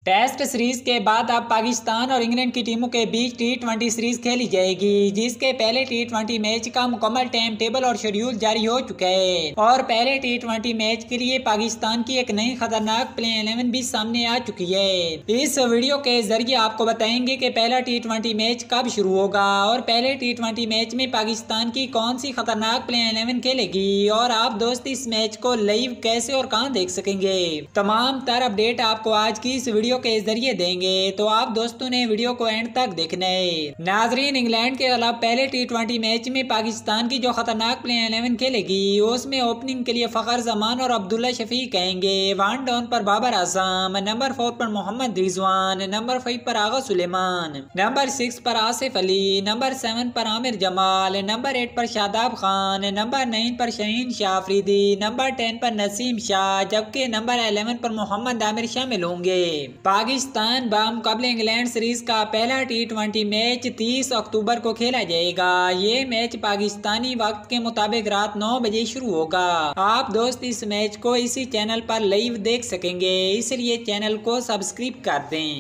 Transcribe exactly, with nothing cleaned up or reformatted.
Test series के बाद अब पाकिस्तान और इंग्लैंड की टीमों के बीच टी ट्वेंटी सीरीज खेली जाएगी, जिसके पहले टी ट्वेंटी मैच का मुकम्मल टाइम टेबल और शेड्यूल जारी हो चुका है। और पहले टी ट्वेंटी मैच के लिए पाकिस्तान की एक नई खतरनाक प्ले इलेवन भी सामने आ चुकी है। इस वीडियो के जरिए आपको बताएंगे कि पहला टी ट्वेंटी मैच कब शुरू होगा और पहले टी ट्वेंटी मैच में पाकिस्तान की कौन सी खतरनाक प्ले इलेवन खेलेगी और आप दोस्त इस मैच को लाइव कैसे और कहां देख सकेंगे। तमाम तर अपडेट आपको आज की इस वीडियो के जरिए देंगे, तो आप दोस्तों ने वीडियो को एंड तक देखना है। नाजरीन, इंग्लैंड के खिलाफ पहले टी ट्वेंटी मैच में पाकिस्तान की जो खतरनाक प्ले इलेवन खेलेगी उसमें ओपनिंग के लिए फखर जमान और अब्दुल्ला शफीक आएंगे। वन डाउन पर बाबर आजम, नंबर फोर पर मोहम्मद रिजवान, नंबर फाइव पर आगा सुलेमान, नंबर सिक्स पर आसिफ अली, नंबर सेवन पर आमिर जमाल, नंबर एट पर शादाब खान, नंबर नाइन पर शहीन शाह अफरीदी, नंबर टेन पर नसीम शाह, जबकि नंबर इलेवन पर मोहम्मद आमिर शामिल होंगे। पाकिस्तान बामुकाबले इंग्लैंड सीरीज का पहला टी ट्वेंटी मैच तीस अक्टूबर को खेला जाएगा। ये मैच पाकिस्तानी वक्त के मुताबिक रात नौ बजे शुरू होगा। आप दोस्त इस मैच को इसी चैनल पर लाइव देख सकेंगे, इसलिए चैनल को सब्सक्राइब कर दें।